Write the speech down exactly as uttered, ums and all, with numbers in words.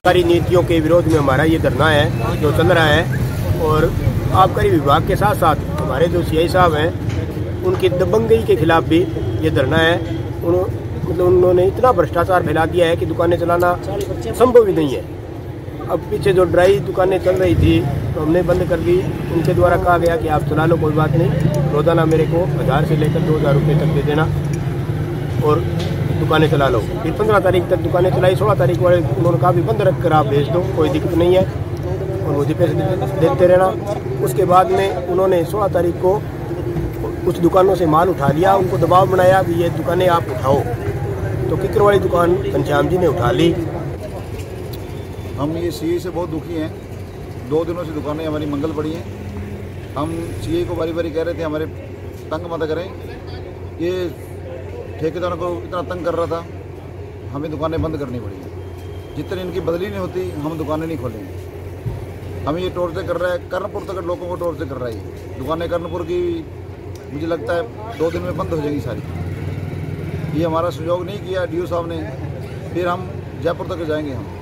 सारी नीतियों के विरोध में हमारा ये धरना है जो चल रहा है। और आबकारी विभाग के साथ साथ हमारे जो सीआई साहब हैं उनकी दबंगई के खिलाफ भी ये धरना है। उन, मतलब उन्होंने इतना भ्रष्टाचार फैला दिया है कि दुकानें चलाना संभव ही नहीं है। अब पीछे जो ड्राई दुकानें चल रही थी तो हमने बंद कर दी। उनके द्वारा कहा गया कि आप चला लो, कोई बात नहीं, रोजाना मेरे को हज़ार से लेकर दो हज़ार रुपये तक दे देना और दुकानें चला लो। फिर पंद्रह तारीख तक दुकानें चलाई। सोलह तारीख वाले उन्होंने कहा भी बंद रख कर आप भेज दो, कोई दिक्कत नहीं है, और मुझे पैसे देते रहना। उसके बाद में उन्होंने सोलह तारीख को कुछ दुकानों से माल उठा लिया, उनको दबाव बनाया कि ये दुकानें आप उठाओ। तो किकर वाली दुकान घनश्याम जी ने उठा ली। हम ये सीए से बहुत दुखी हैं। दो दिनों से दुकानें हमारी मंगल पड़ी हैं। हम सीए को बारी बारी कह रहे थे हमारे तंग मत करें, ये ठेकेदारों को इतना तंग कर रहा था, हमें दुकानें बंद करनी पड़ी। जितनी इनकी बदली नहीं होती हम दुकानें नहीं खोलेंगे। हमें ये टॉर्चर कर रहा है, कर्णपुर तक लोगों को टॉर्चर कर रहा है। ये दुकानें कर्णपुर की मुझे लगता है दो दिन में बंद हो जाएगी सारी। ये हमारा सहयोग नहीं किया डी ओ साहब ने, फिर हम जयपुर तक जाएंगे हम।